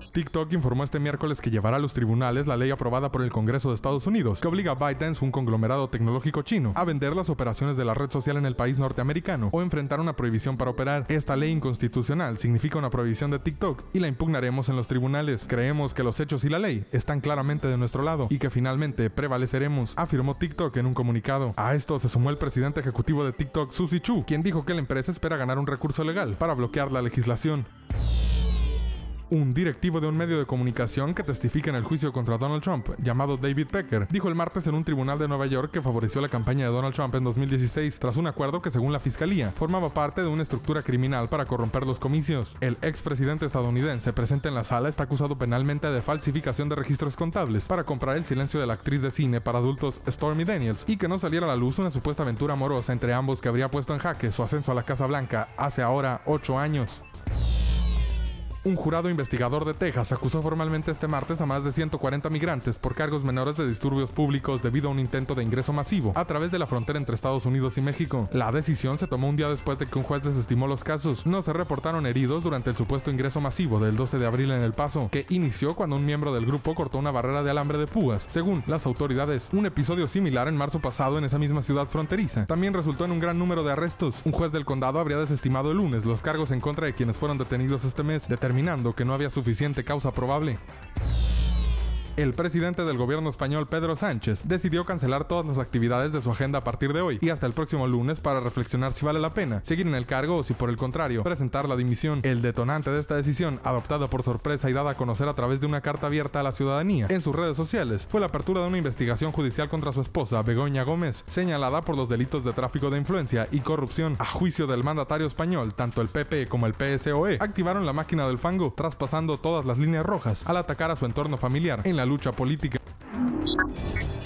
TikTok informó este miércoles que llevará a los tribunales la ley aprobada por el Congreso de Estados Unidos, que obliga a ByteDance, un conglomerado tecnológico chino, a vender las operaciones de la red social en el país norteamericano o enfrentar una prohibición para operar. Esta ley inconstitucional significa una prohibición de TikTok y la impugnaremos en los tribunales. Creemos que los hechos y la ley están claramente de nuestro lado y que finalmente prevaleceremos, afirmó TikTok en un comunicado. A esto se sumó el presidente ejecutivo de TikTok, Suzy Chu, quien dijo que la empresa espera ganar un recurso legal para bloquear la legislación. Un directivo de un medio de comunicación que testifica en el juicio contra Donald Trump, llamado David Pecker, dijo el martes en un tribunal de Nueva York que favoreció la campaña de Donald Trump en 2016 tras un acuerdo que, según la fiscalía, formaba parte de una estructura criminal para corromper los comicios. El expresidente estadounidense presente en la sala está acusado penalmente de falsificación de registros contables para comprar el silencio de la actriz de cine para adultos Stormy Daniels y que no saliera a la luz una supuesta aventura amorosa entre ambos que habría puesto en jaque su ascenso a la Casa Blanca hace ahora 8 años. Un jurado investigador de Texas acusó formalmente este martes a más de 140 migrantes por cargos menores de disturbios públicos debido a un intento de ingreso masivo a través de la frontera entre Estados Unidos y México. La decisión se tomó un día después de que un juez desestimó los casos. No se reportaron heridos durante el supuesto ingreso masivo del 12 de abril en El Paso, que inició cuando un miembro del grupo cortó una barrera de alambre de púas, según las autoridades. Un episodio similar en marzo pasado en esa misma ciudad fronteriza también resultó en un gran número de arrestos. Un juez del condado habría desestimado el lunes los cargos en contra de quienes fueron detenidos este mes, determinando que no había suficiente causa probable. El presidente del gobierno español, Pedro Sánchez, decidió cancelar todas las actividades de su agenda a partir de hoy y hasta el próximo lunes para reflexionar si vale la pena seguir en el cargo o si, por el contrario, presentar la dimisión. El detonante de esta decisión, adoptada por sorpresa y dada a conocer a través de una carta abierta a la ciudadanía en sus redes sociales, fue la apertura de una investigación judicial contra su esposa, Begoña Gómez, señalada por los delitos de tráfico de influencia y corrupción. A juicio del mandatario español, tanto el PP como el PSOE activaron la máquina del fango, traspasando todas las líneas rojas al atacar a su entorno familiar en la lucha política.